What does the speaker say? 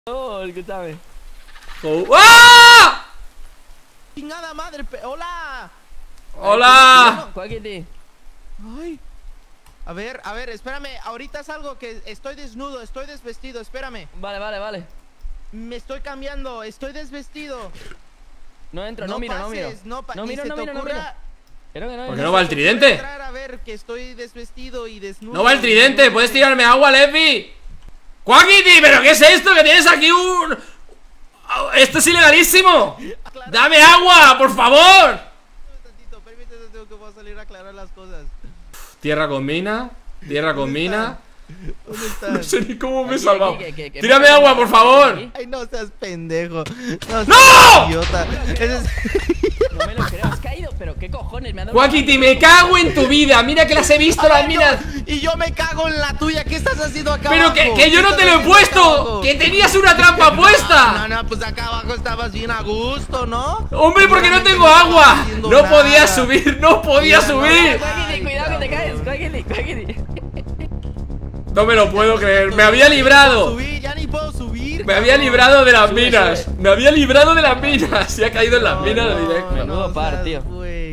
Oh, escúchame. ¡Ah! ¡Chingada madre! ¡Hola! ¡Hola! Quackity. Ay. A ver, espérame. Ahorita salgo que estoy desnudo, estoy desvestido, espérame. Vale. Me estoy cambiando, estoy desvestido. No entro, no miro. No miro. ¿Por qué no va el tridente? Entrar a ver que estoy desvestido y desnudo. ¡No va el tridente! ¡Puedes tirarme agua, Levi! ¡Quackity! ¿Pero qué es esto? ¿Que tienes aquí un...? ¡Esto es ilegalísimo! ¡Dame agua, por favor! Permítete, tengo que voy a salir a aclarar las cosas. Tierra con mina. Tierra con mina. ¿Dónde estás? No sé ni cómo me he salvado. que ¡Tírame agua, por favor! Ay, no seas pendejo. No ¡No! seas idiota. No me lo creo, has caído. Pero qué cojones, me ha dado. Quackity, me cago en tu vida. Mira que las he visto las minas. Y yo me cago en la tuya. ¿Qué estás haciendo acá Pero abajo? que yo no te lo he puesto. Que tenías una trampa puesta. No, pues acá abajo estabas bien a gusto, ¿no? Hombre, porque no tengo agua. No podía subir, no podía subir. Quackity, cuidado que te caes. Quackity. No me lo puedo creer. Me había librado. Ya ni puedo subir. Me había librado de las minas. Me había librado de las minas. Se ha caído en las minas directo. Menudo par, tío.